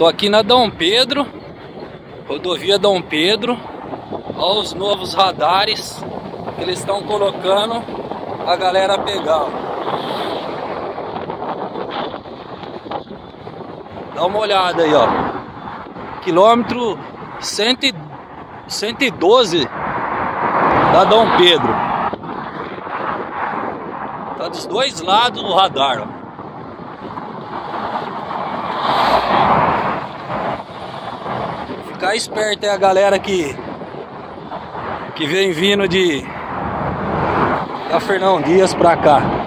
Tô aqui na Dom Pedro, rodovia Dom Pedro. Olha os novos radares que eles estão colocando a galera pegar. Dá uma olhada aí, ó. Quilômetro 112 da Dom Pedro. Tá dos dois lados do radar, ó. Ficar esperto é a galera que vem vindo da Fernão Dias pra cá.